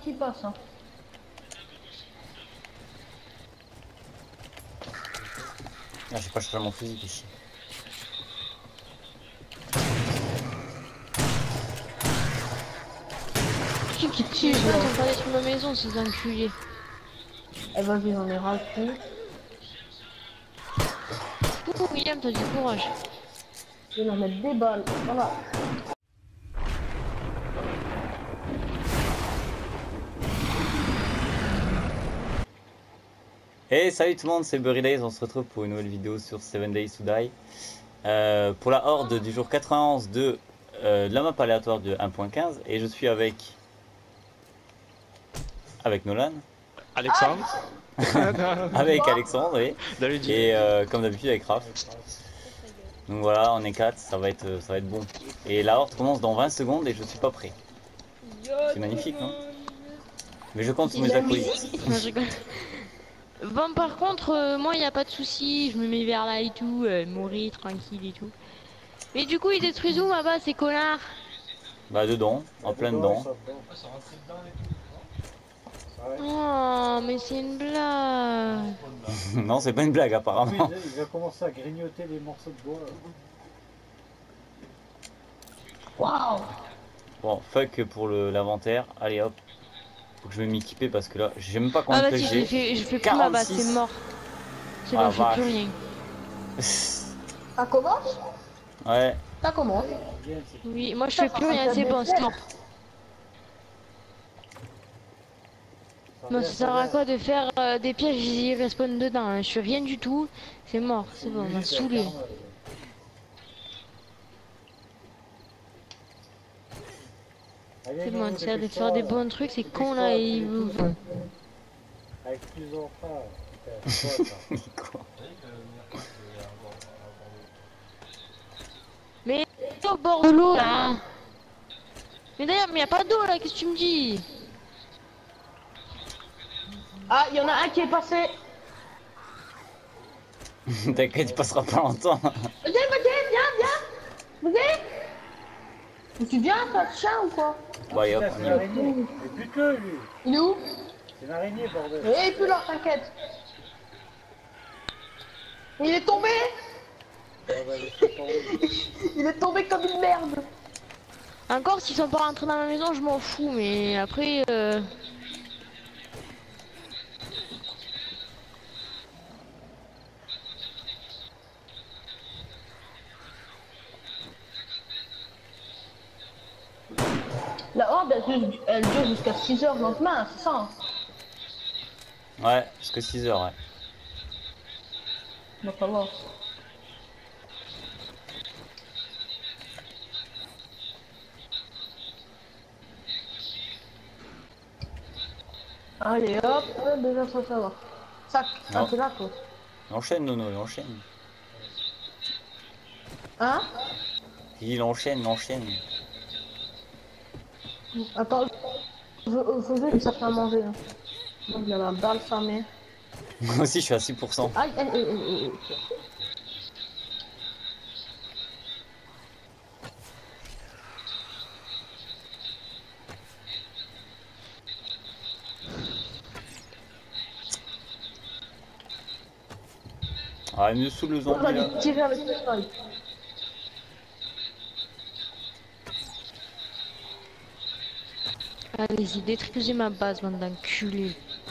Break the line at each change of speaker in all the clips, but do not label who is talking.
qui passe. Hein.
Ah, j'ai pas chargé mon fusil ici.
Qui tue, ils sont pas sur ma maison, ces enculés.
Eh vas-y, j'en ai ras le cul.
Oh, William, t'as du courage.
Je vais leur mettre des balles. Voilà.
Hey, salut tout le monde, c'est Burry Days, on se retrouve pour une nouvelle vidéo sur 7 Days to Die. Pour la horde du jour 91 de la map aléatoire de 1.15, et je suis avec Nolan.
Alexandre.
Avec Alexandre, oui.
Salut,
Et comme d'habitude avec Raph. Donc voilà, on est 4, ça va être bon. Et la horde commence dans 20 secondes et je suis pas prêt. C'est magnifique, non? Mais je compte sur mes acolytes.
Non, je rigole. Bon, par contre, moi, il a pas de souci, je me mets vers là et tout, mourir tranquille et tout. Mais du coup, ils détruisent où là-bas, ces connards?
Bah dedans, en plein dedans.
Oh, mais c'est une blague.
Non, c'est pas une blague apparemment.
Il va commencer à grignoter les morceaux de bois.
Waouh.
Bon, fuck pour l'inventaire. Allez hop. Faut que je vais m'équiper parce que là, j'ai même pas combien
Ah,
de
vas-y,
j'ai.
je fais plus ma base,
46.
c'est mort. C'est
Ah,
bon, je fais
vache.
plus rien.
Ça commence?
Ouais.
Ça commence.
Oui, moi, je fais plus rien, c'est bon, stop. Non, ça sert à quoi de faire des pièges, j'y respawn dedans, hein. Je fais rien du tout, c'est mort, c'est bon, on m'a saoulé. C'est bon, tu de faire des bons trucs, c'est con là, et...
Avec plus d'enfants.
Quoi?
Mais au bord de l'eau là. Mais d'ailleurs, mais y a pas d'eau là, qu'est-ce que tu me dis?
Ah, il y en a un qui est passé.
T'inquiète, il passera pas longtemps.
Viens. Mais tu viens, toi, chien ou quoi?
Bah, hop,
C'est
on
une
y va.
araignée. Et plus que lui.
Il est où?
C'est une araignée, bordel.
Et plus là, t'inquiète. Il est tombé. Il est tombé comme une merde.
Encore s'ils sont pas rentrés dans ma maison, je m'en fous, mais après...
La horde, elle dure jusqu'à 6 h le lendemain, c'est ça? Hein?
Ouais, jusqu'à 6 heures, ouais.
On va pas voir. Allez hop, déjà ça va. Sac,
Non.
t'es là toi.
Il enchaîne, Nono, il enchaîne.
Hein?
Il enchaîne.
Attends, faut juste que ça fait à manger. Hein. Donc il y a la dalle famée.
Moi aussi, je suis à 6%.
Aïe.
Ah, mieux sous le
On
zombie
va
là.
lui tirer avec le snipe.
Allez-y, détruisez ma base, bande d'enculés.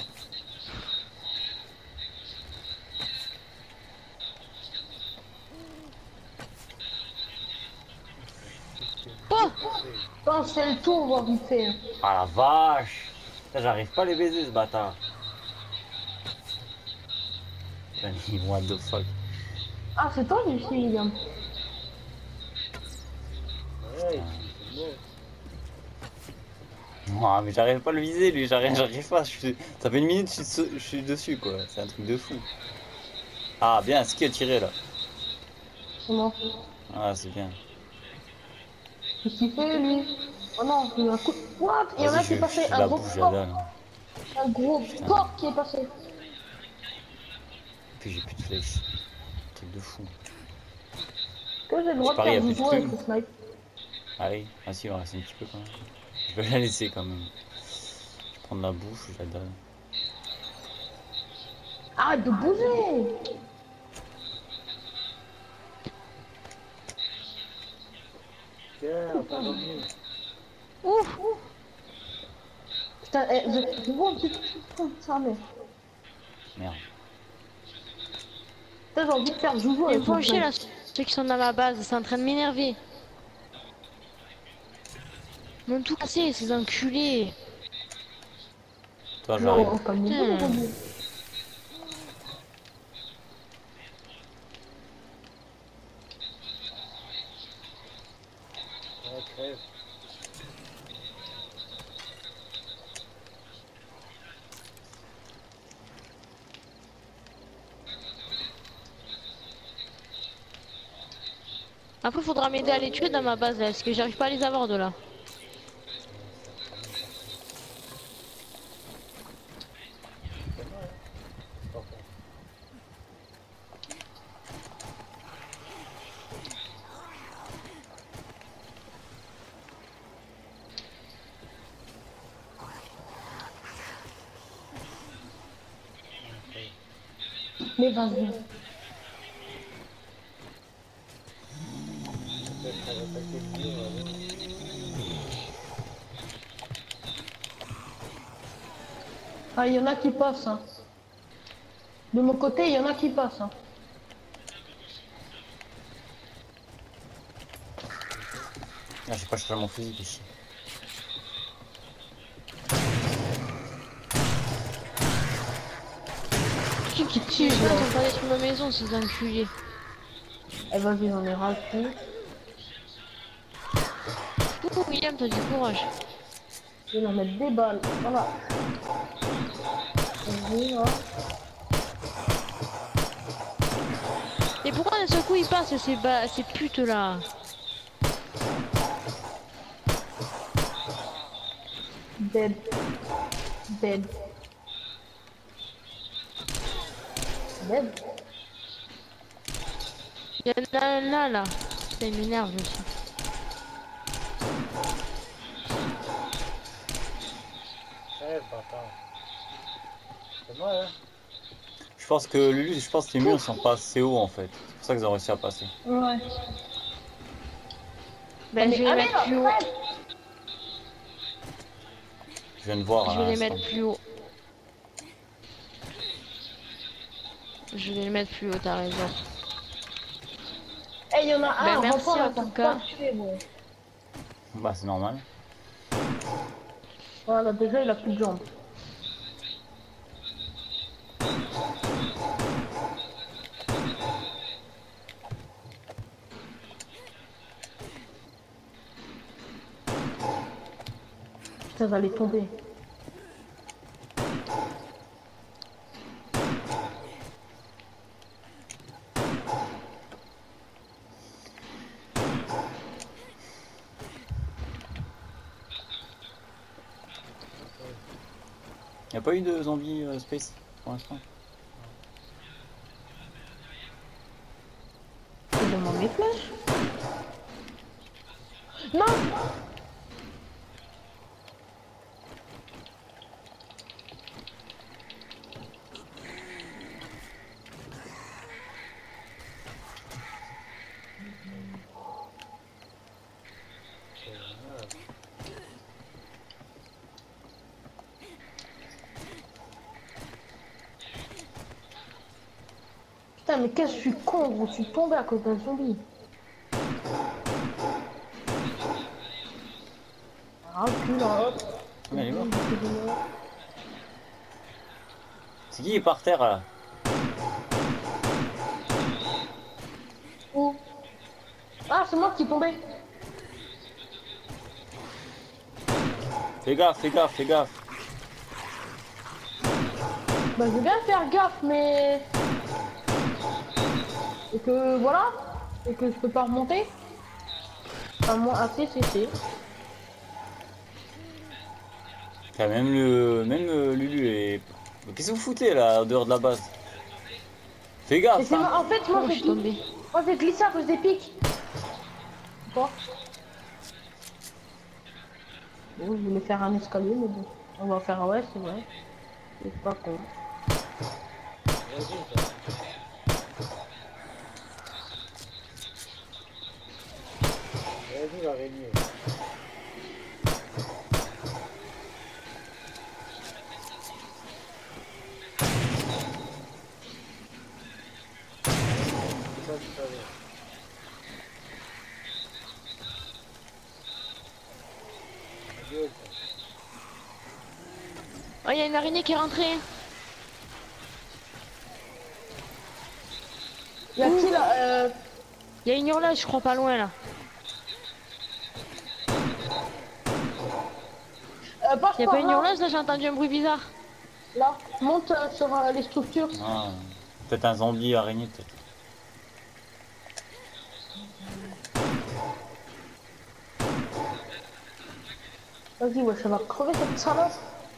Oh!
Quand c'est le tour, on va vite fait. Hein.
Ah la vache. Putain, j'arrive pas à les baiser ce bâtard. Putain, what the fuck.
Ah, c'est toi, Lucie, William.
Ouais,
Ah, mais j'arrive pas à le viser lui, j'arrive pas. Ça fait une minute je suis dessus quoi. C'est un truc de fou. Ah bien, ce qui a tiré là.
C'est moi.
Ah c'est bien.
Qu'est-ce qu'il fait, lui? Oh non, il y a un coup. What? Il y en a
Vas-y,
qui est passé,
je
un
la
gros
bouge
porc.
là. Non.
Un gros porc qui est passé.
Et puis j'ai plus de flèches. Truc de fou.
Que j'ai le droit de
parie,
faire
y a
du
plus de
jouet avec
plumes.
le snipe.
Ah oui, ah si, il en reste un petit peu quand même. Je vais la laisser quand même. Je Prendre la bouffe, je la donne.
Arrête de bouger.
Tiens, pas dormi.
Ouf.
Putain, je vois putain, ça mais.
Merde.
Putain, j'ai envie de faire joujou
Ils me
avec
font
mon
chier
frère.
là, ceux qui sont dans ma base, c'est en train de m'énerver. Ils m'ont tout cassé, ces enculés.
Toi, j'arrive.
Non, comme nous,
Putain.
Ouais, crève.
Après, faudra m'aider à les tuer dans ma base là, parce que j'arrive pas à les avoir de là.
Mais vas-y.
Peut-être qu'on va attaquer le mur, alors.
Ah, il y en a qui passent. Hein. De mon côté, il y en a qui passent. Hein.
Ah, j'ai pas cherché mon fusil, ici.
Qui
Si
tire
je
là.
sont pas allés sur ma maison, ces enculés.
Eh vas-y, j'en ai ras le cul.
Ouh, William, t'as du courage.
Je vais leur mettre des balles. Voilà. Vas-y, là.
Et pourquoi d'un seul coup ils passent ces putes là?
Dead. Dead. Dead.
Il y en a un là. Ça m'énerve aussi.
Crève, bâtard. C'est moi, hein.
Je pense que Lulu, je pense que les murs sont pas assez hauts en fait. C'est pour ça qu'ils ont réussi à passer.
Ouais.
Ben je vais les mettre plus haut.
Je viens de voir.
Je
à
vais les
l'instant.
mettre plus haut. Je vais les mettre plus haut, t'as raison.
Eh, il y en a un,
merci
renfort,
en
là,
tout
t'as
cas.
pas tué, bon.
Bah, c'est normal.
Voilà, déjà, il a plus de jambes. Putain, va aller tomber.
Y'a pas eu de zombies space pour l'instant.
Je demande mes flèches. Non! Putain, mais qu'est-ce que je suis con, gros, je suis tombé à cause d'un zombie. Ah, recule, hop.
Mais elle est morte. C'est qui est par terre là?
Où? Ah, c'est moi qui est tombé.
Fais gaffe, fais gaffe, fais gaffe.
Bah, je vais bien faire gaffe, mais... Et que, voilà. Et que je peux pas remonter. Enfin, moi, assez, c'est.
Enfin, même Lulu est... Qu'est-ce que vous foutez là, en dehors de la base? Fais
Et
gaffe,
c'est
hein.
moi, en fait, moi,
Oh, je suis tombée.
moi, j'ai glissé à cause des pics. Quoi? Bon, je voulais faire un escalier, mais bon. On va faire ouais, c'est vrai. C'est pas con.
Vas-y, toi. Vas-y, l'araignée. Ça, je savais. Gueule, ça.
Oh, il y a une araignée qui est rentrée.
Y a qui là
Il y a une hurleuse, je crois, pas loin là.
passe
Y a
par
pas une
là.
hurleuse là, j'ai entendu un bruit bizarre.
Là, monte sur les structures.
Ah, peut-être un zombie araignée, peut-être.
Vas-y, ouais, ça va crever cette salope.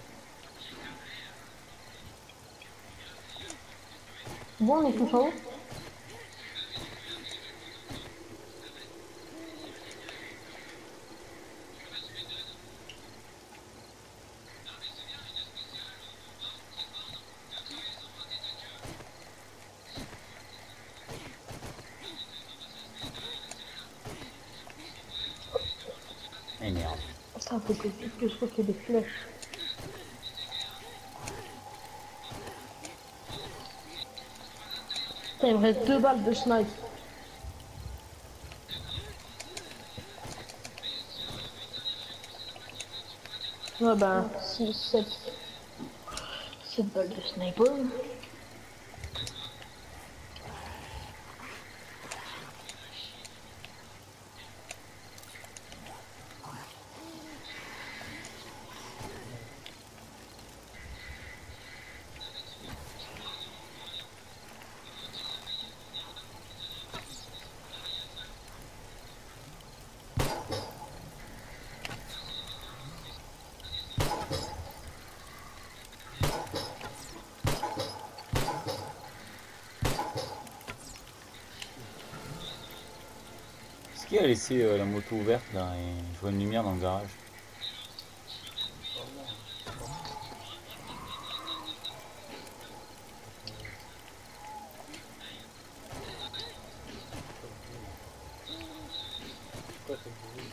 Bon, on est tous en haut.
Et merde.
Putain, faut que je trouve qu'il y ait des flèches. Putain, il me reste 2 balles de snipe. Ouais, ben, 6, 7 balles de sniper.
Est-ce qu'il a laissé la moto ouverte là et je vois une lumière dans le garage?
Quoi, ce bruit?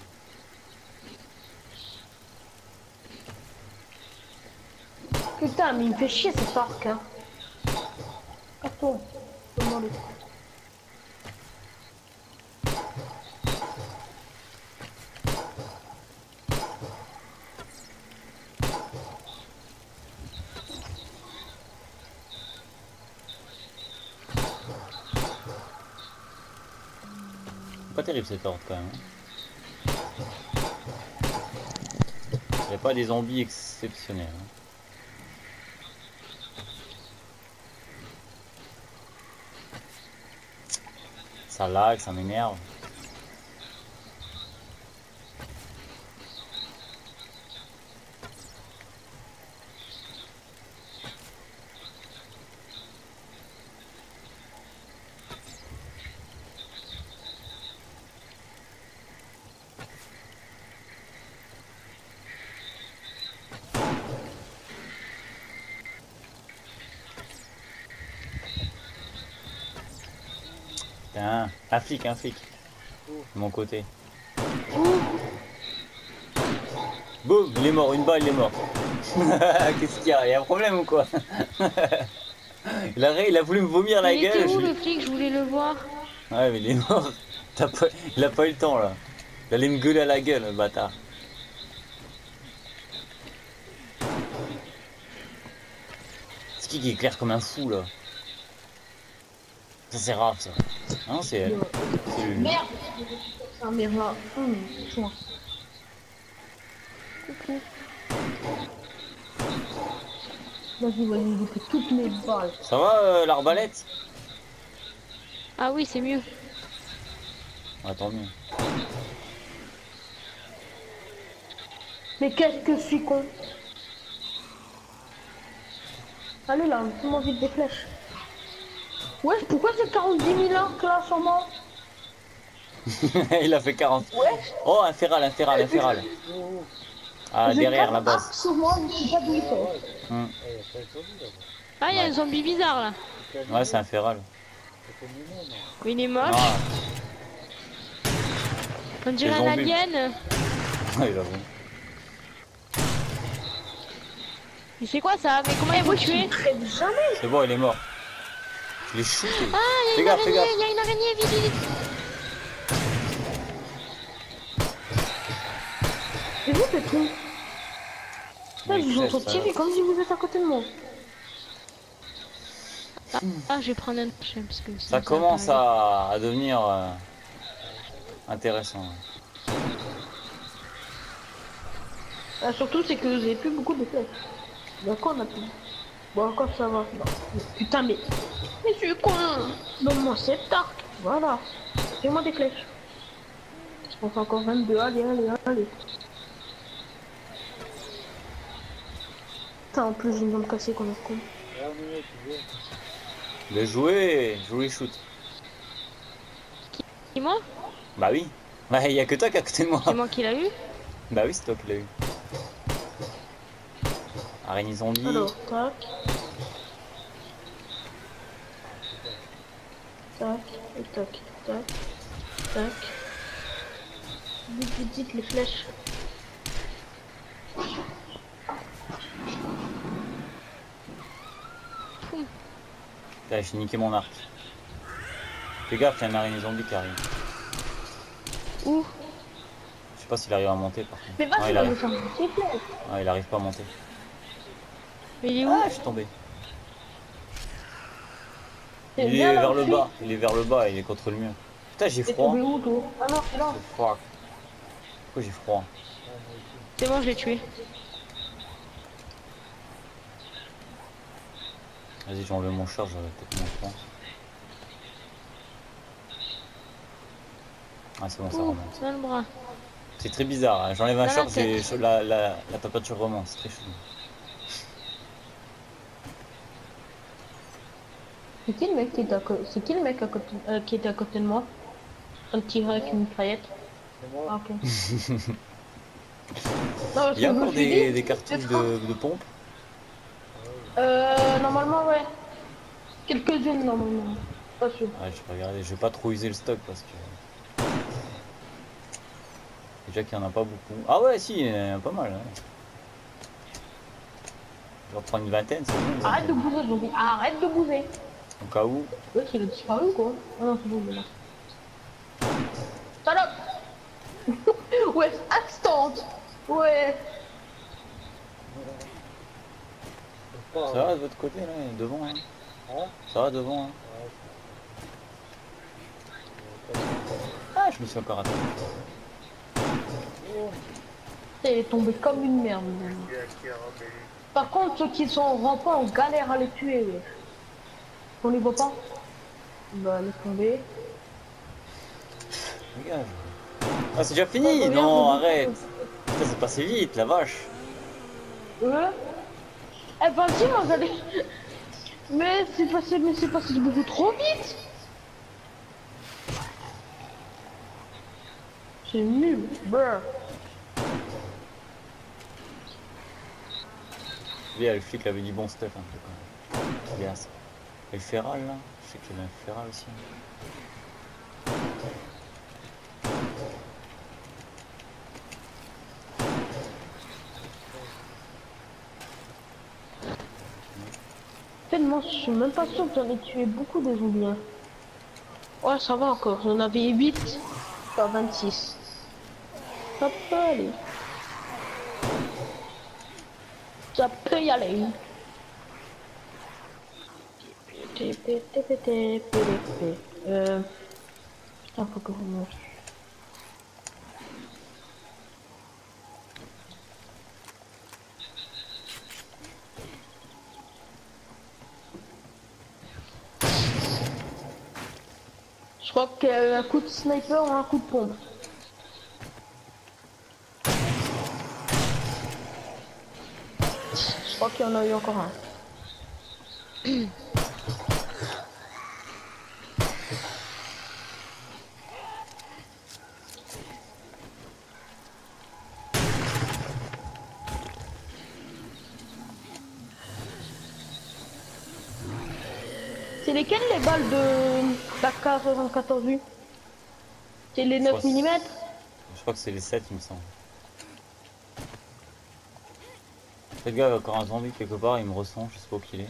Putain, mais il me fait chier cet arc, hein. Attends, je vais demander.
Pas terrible cette horde quand même. Il n'y a pas des zombies exceptionnels. Hein. Ça lag, ça m'énerve. Putain, un flic, de mon côté. Boum, il est mort, une balle, il est mort. Qu'est-ce qu'il y a? Il y a un problème ou quoi? Il a voulu me vomir la
Il
gueule.
était où le flic? Je voulais le voir.
Ouais, mais il est mort. Il a pas eu le temps là. Il allait me gueuler à la gueule, le bâtard. C'est qui est clair comme un fou là? Ça c'est rare ça. Non, c'est elle. C'est lui.
Merde, c'est un merde là. Tiens. Coucou. Vas-y, vas-y, j'ai pris toutes mes balles.
Ça va l'arbalète?
Ah oui, c'est mieux.
Ah, tant mieux.
Mais qu'est-ce que je suis con. Allez là, fais-moi vite des flèches. Ouais, pourquoi j'ai 40 000 arcs là sur moi?
Il a fait 40.
Ouais.
Oh, un féral. Ah,
J'ai
derrière
4
la base.
arcs sur moi, je sais pas d'où ils sont.
Hmm.
Eh, il y a plein de zombies là-bas.
Ah, il y a
Ouais.
un zombie bizarre là.
Ouais, c'est un féral.
C'est Nemo, non?
Mais il est moche.
Ah,
On dirait un
zombies.
alien.
ouais, j'avoue.
Mais c'est quoi ça? Mais comment il faut tuer?
Crève jamais.
C'est bon, il est mort. Je l'ai shooté.
Ah, il y
Fais
a une
gaffe, fais
araignée,
gaffe.
il y a une araignée, vite, vite.
Et vous faites tout. Là,
Mais
je vous entends
ça-
tirer comme si vous êtes à côté de moi.
Ah, je vais prendre un chien parce que
Ça commence à devenir intéressant.
Surtout, c'est que j'ai plus beaucoup de flèches. D'accord, on a plus. Bon, encore ça va. Non. Putain, mais je suis con. Donne-moi 7 arcs. Voilà. Fais-moi des flèches. Je pense encore 22. Allez, allez, allez. Putain, en plus, j'ai une jambe cassée qu'on a con.
Là, on est là, tu veux.
Le jouer shoot.
Et moi?
Bah oui. Bah, il y a que toi qui est à côté de moi.
C'est moi qui l'a eu?
Bah oui, c'est toi qui l'as eu. Araignée zombie.
Alors, tac. Tac, et tac, tac, tac. Vite, vite, vite, les flèches.
Là, j'ai niqué mon arc. Fais gaffe, il y a une araignée zombie qui arrive.
Où?
Je sais pas s'il arrive à monter par contre.
Mais
Ouais,
vas-y,
il
on va
arrive.
faire un petit flèche.
Ouais, il arrive pas à monter.
Mais il est où?
Ah, je suis tombé.
C'est
Il est
bien là
vers
où
le
je
bas. Il est vers le bas, il est contre le mur. Putain, j'ai
suis. T'es
froid.
tombé où, toi? Ah non, c'est là.
J'ai froid. Pourquoi j'ai froid?
C'est bon, je l'ai tué.
Vas-y, j'enlève mon char, j'aurais peut-être mon froid. Ah, c'est bon, ça
Ouh,
remonte.
dans le bras.
C'est très bizarre. Hein. J'enlève un
Dans la
short,
tête.
la température remonte. C'est très chelou.
C'est qui le mec qui était à côté? C'est qui le mec à côté, qui était à côté de moi? Un petit gars avec une mitraillette.
C'est moi.
Ah, ok. Non, parce
Il y a
que je me
encore
suis dit,
des cartouches
c'est
de pompe.
Normalement, ouais. Quelques-unes, normalement. Pas sûr.
Ouais, je vais regarder. Je vais pas trop user le stock parce que. Déjà qu'il y en a pas beaucoup. Ah ouais, si, il y en a pas mal. Ouais. Je vais reprendre une vingtaine, c'est bon. une
Arrête de
vingtaine.
bouger, zombie. Arrête de bouger.
Au cas où.
Ouais, il a disparu, quoi. Ah non, c'est bon, il est là. Salope. Ouais, instant. Ouais.
Pas,
Ça va de votre côté là, devant hein.
Hein?
Ça va devant hein. Ah, je me suis encore attaqué.
Il est tombé comme une merde. Par contre, ceux qui sont en rampant, on galère à les tuer. Ouais. On les voit pas? Bah, laisse tomber.
Regarde. Ah, c'est déjà fini. Non, arrête. Putain, c'est passé vite, la vache.
Ouais. Eh, vas-y, moi, j'allais. Mais c'est passé beaucoup trop vite. C'est nul. Brr.
Lui, le flic avait du bon stuff un peu quand même. Regarde. Et le féral là. Je sais qu'il y avait un féral aussi.
En fait, moi, je suis même pas sûr que j'en ai tué beaucoup des zombies. Hein. Ouais, ça va encore. J'en avais 8 sur 26. Ça peut aller. Ça peut y aller. Putain, faut que je mange. Je crois qu'il y a eu un coup de sniper ou un coup de pompe. Je crois qu'il y en a eu encore un. lesquelles les balles de la K74U? C'est les 9 mm?
Je crois que c'est les 7, il me semble. Le gars, il y a encore un zombie quelque part, il me ressent, je sais pas où qu'il est.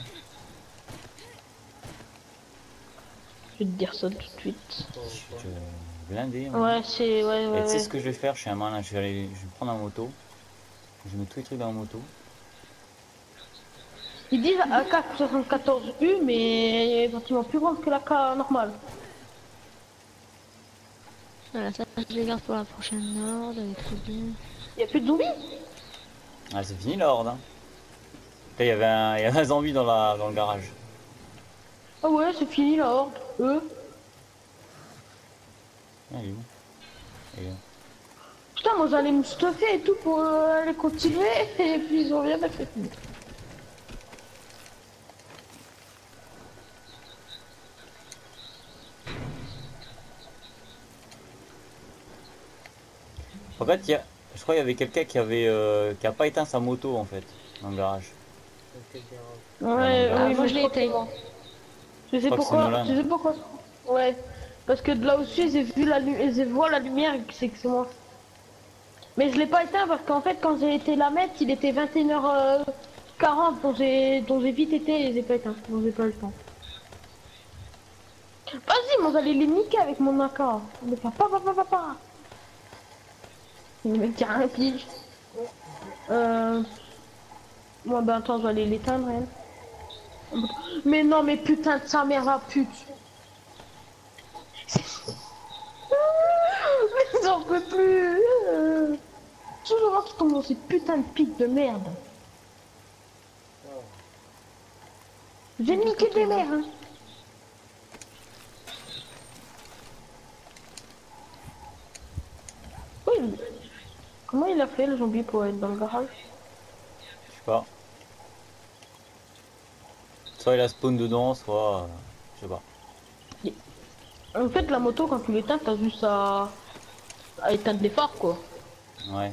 Je vais te dire ça tout de suite.
Je suis blindé.
Ouais, c'est... Ouais,
Et
ouais,
tu sais
ouais.
ce que je vais faire? Je suis un malin, je vais me prendre la moto. Je mets tous les trucs dans la moto.
Ils disent AK74U, mais bâtiment plus grand que la K normale.
Voilà, ça je les garde pour la prochaine horde, elle est très bien.
Y a plus de zombies?
Ah, c'est fini la horde. Hein. Là, il y avait un zombie dans le garage.
Ah ouais, c'est fini la horde.
Ah, il est où? Il est où?
Putain, moi j'allais me stuffer et tout pour aller continuer, et puis ils ont rien fait.
En fait, je crois qu'il y avait quelqu'un qui a pas éteint sa moto en fait dans le garage.
Ouais,
Ah,
oui,
moi,
mais
je l'ai
crois que
éteint.
c'est moi. Je sais
crois que c'est
pourquoi,
Nolan.
je sais pourquoi. Ouais, parce que de là aussi j'ai vu j'ai vu la lumière, c'est que c'est moi. Mais je l'ai pas éteint parce qu'en fait quand j'ai été la mettre, il était 21h40, dont j'ai vite été et j'ai pas éteint, donc j'ai pas eu le temps. Vas-y, moi j'allais les niquer avec mon AK. On va faire pa. Le mec qui a un pige. Moi ben attends, je vais aller l'éteindre elle. Mais non, mais putain de sa mère la pute. Mais j'en peux plus. Toujours un qui tombe dans ces putains de pics de merde. J'ai niqué des mères. Hein. Oui. Comment il a fait le zombie pour être dans le garage?
Je sais pas. Soit il a spawn dedans, soit je sais pas.
En fait, la moto, quand tu l'éteins, t'as juste à éteindre les phares, quoi.
Ouais.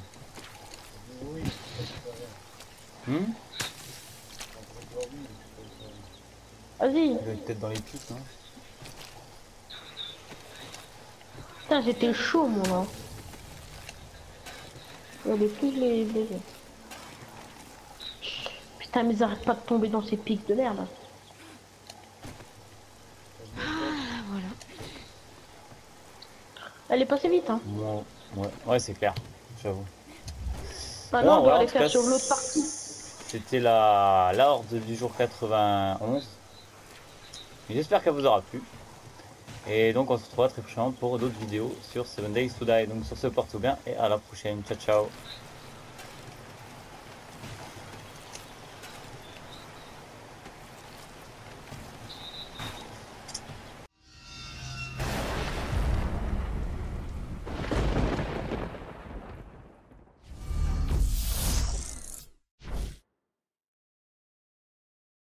Vas-y.
Il doit être peut-être dans les pics, non?
Putain, j'étais chaud, moi, là. Regardez tous les... Putain, mais ils arrêtent pas de tomber dans ces pics de merde.
Ah, voilà.
Elle est passée vite, hein.
Ouais, c'est clair, j'avoue.
Maintenant, on
voilà,
doit
en
aller
tout
faire
cas,
sur l'autre partie.
C'était la horde du jour 91. J'espère qu'elle vous aura plu. Et donc on se retrouvera très prochainement pour d'autres vidéos sur 7 Days to Die. Donc sur ce, porte-vous bien et à la prochaine. Ciao ciao.